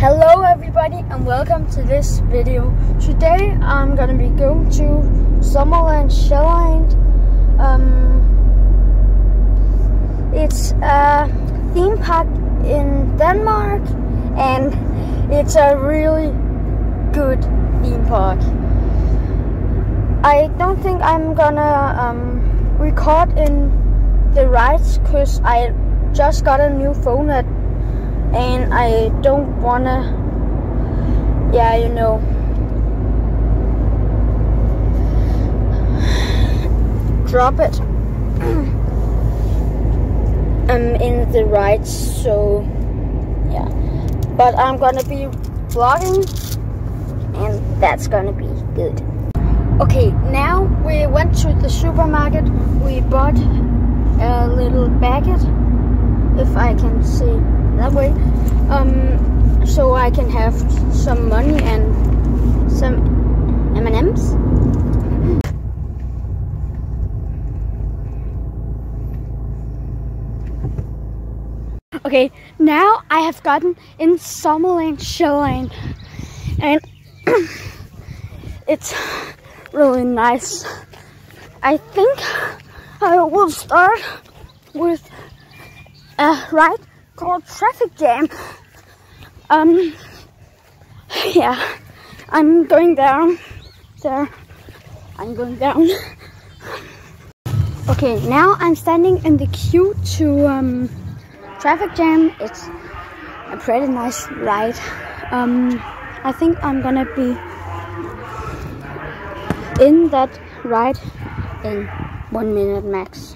Hello everybody and welcome to this video. Today I'm gonna be going to Sommerland Sjælland. It's a theme park in Denmark and it's a really good theme park. I don't think I'm gonna record in the rides because I just got a new phone and I don't wanna, drop it in the rides, so yeah. But I'm gonna be vlogging and that's gonna be good. Okay, now we went to the supermarket. We bought a little baguette, if I can say that way, so I can have some money and some M&Ms. Okay, now I have gotten in Sommerland Sjælland and it's really nice. I think I will start with a ride called Traffic Jam. Yeah, I'm going down there. I'm going down. Okay, now I'm standing in the queue to Traffic Jam. It's a pretty nice ride. I think I'm gonna be in that ride in 1 minute max.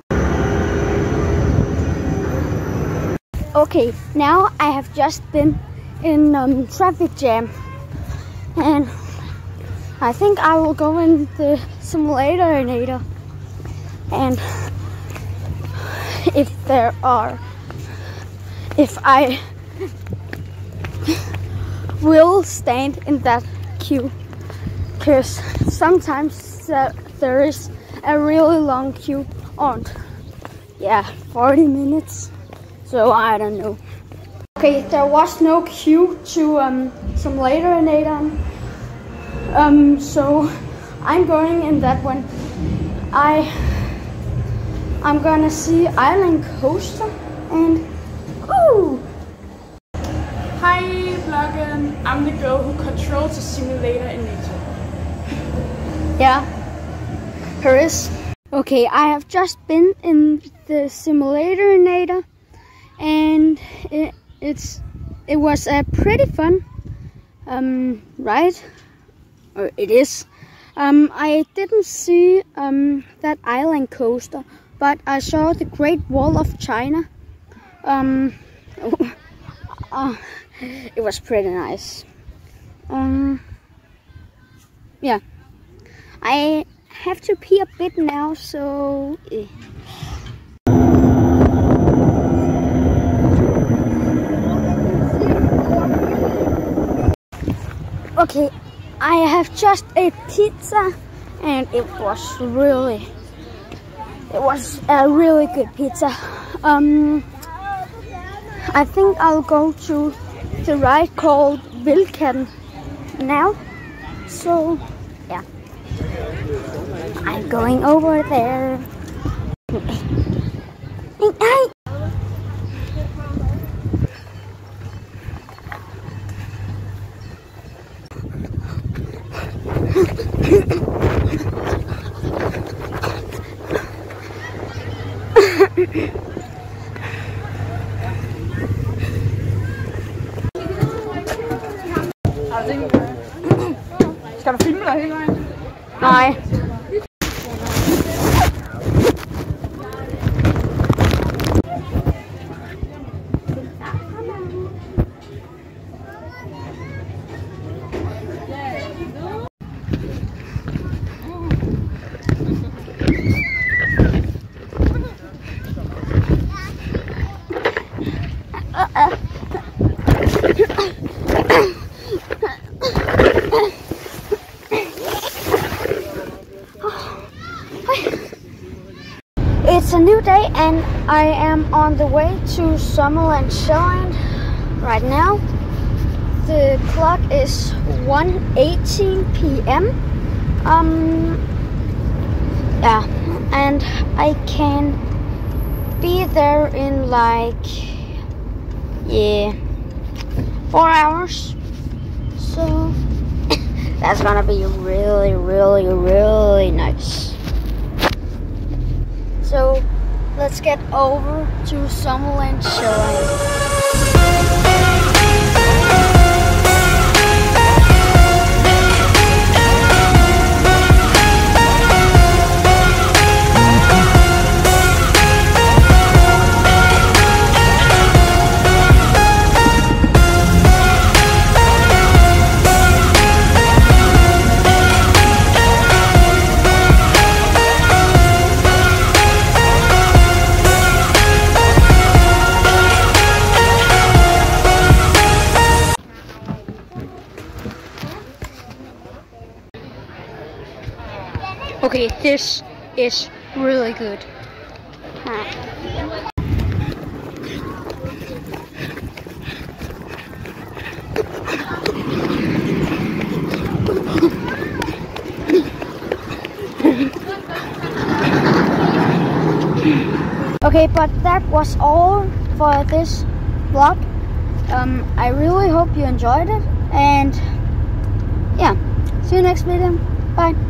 Okay, now I have just been in Traffic Jam and I think I will go in the simulator and if I will stand in that queue, because sometimes there is a really long queue on 40 minutes. So I don't know. Okay, there was no queue to simulator, so I'm going in that one. I'm gonna see Island Coaster and ooh. Hi vloggen, I'm the girl who controls the simulator in nature. Yeah, here is. Okay, I have just been in the simulator and it was a pretty fun ride, or it is. I didn't see that Island Coaster, but I saw the Great Wall of China. It was pretty nice. Yeah, I have to pee a bit now, so okay, I have just ate pizza and it was a really good pizza. I think I'll go to the ride called Vildkatten now. So yeah, I'm going over there. Skal du filme dig hele vejen? Nej. It's a new day and I am on the way to Sommerland Sjælland right now. the clock is 1:18 p.m. Yeah, and I can be there in like 4 hours. So that's gonna be really, really, really nice. So let's get over to Summerland chilling. Okay, this is really good. Okay, but that was all for this vlog. I really hope you enjoyed it, and yeah, see you next video. Bye.